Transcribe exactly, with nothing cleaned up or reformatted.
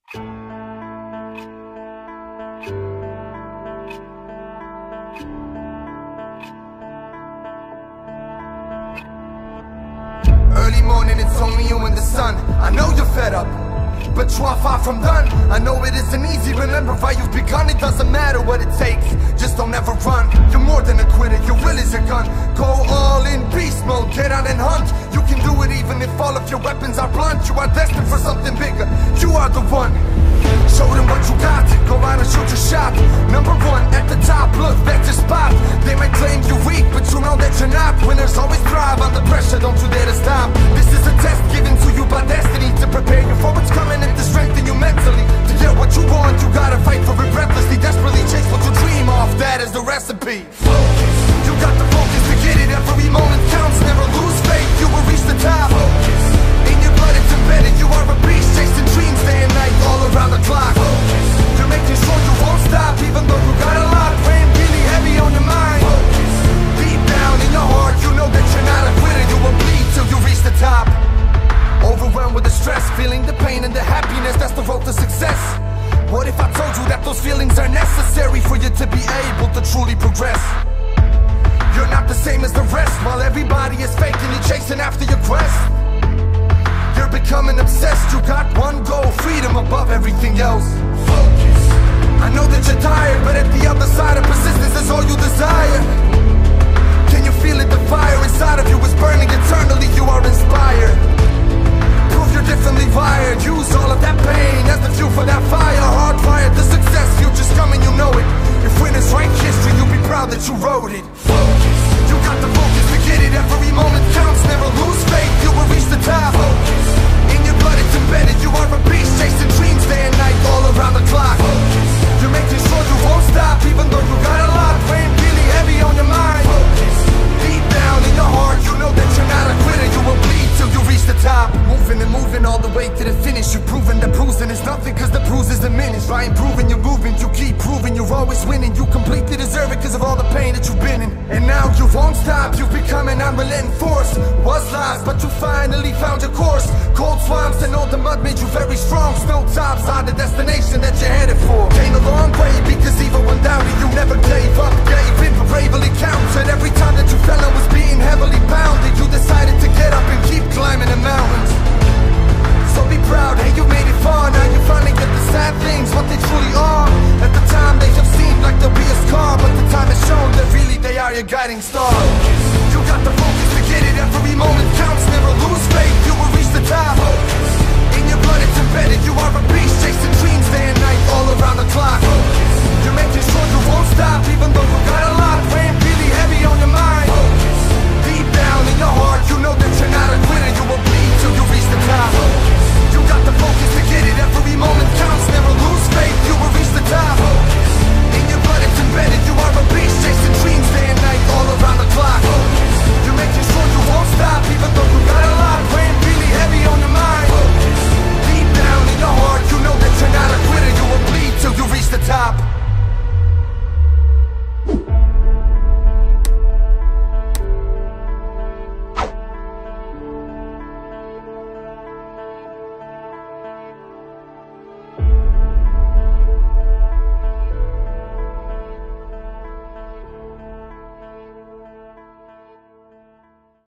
Early morning, it's only you and the sun. I know you're fed up, but you are far from done. I know it isn't easy, remember why you've begun. It doesn't matter what it takes, just don't ever run. You're more than a quitter, your will is your gun. Go all in beast mode, get out and hunt. You can do it even if all of your weapons are blunt. You are destined for something bigger, you are the one. Show them what you got, go out and shoot your shot. Number one at the top, look, that's your spot. They might claim you're weak, but you know that you're not. Winners always thrive under pressure, don't you dare to stop. This is a test given to you by destiny, to prepare you for what's coming and to strengthen you mentally. To get what you want, you gotta fight for it breathlessly, desperately chase what you dream of, that is the recipe. Focus. You got the focus to get it, every moment counts, never lose faith, you will reach the top. Focus. In your blood it's embedded, you are a beast, chasing dreams day and night, all around the clock. Focus. You're making sure you won't stop, even though you got a lot weighing really heavy on your mind. Focus. Deep down in your heart, you know that you're not a quitter, you will bleed till you reach the top. Overwhelmed with the stress, feeling the pain and the happiness, that's the road to success. What if I told you that those feelings are necessary for you to be able to truly progress? You're not the same as the rest, while everybody is fake and you're chasing after your quest. You're becoming obsessed, you got one goal, freedom above everything else. Focus. I know that you're tired, but at the other side of persistence is all you desire. Can you feel it? The fire inside of you is burning eternally, you are inspired. Prove you're differently wired, use all of that pain as the fuel for that fire. Hardwired to success, future's coming, you know it. If winners write history, you'll be proud that you wrote it. Focus. You got the focus to get it, every moment counts, never lose faith, you will reach the top. Focus. In your blood it's embedded, you are a beast, chasing dreams day and night, all around the clock. Focus. You're making sure you won't stop, even though you got a lot weighing really heavy on your mind. Focus. Deep down in your heart, you know that you're not a quitter, you will bleed till you reach the top. Moving and moving all the way to the finish, you've proven that bruising is nothing, cause the bruise is diminished. By improving your movement, you keep proving you're always winning. You completely deserve it cause of all the pain that you've been in. And now you won't stop, you've become an unrelenting force. Was lost, but you finally found your course. Cold swamps and all the mud made you very strong. Snow tops are the destination that you're headed for. Came a long way because even when doubted, you never gave up. Gave in but bravely counted. Every time that you fell and was being heavily bounded, you decided to get up and keep climbing the mountains. So be proud, hey, you made it far. Now you finally get the sad things, what they truly are. At the time they have seemed like they'll be a scar, but the time has shown that really they are your guiding star. You got the focus to get it, every moment counts, never lose faith, you will reach the top. In your blood it's embedded, you are a beast, chasing dreams day and night, all around the clock. You're making sure you won't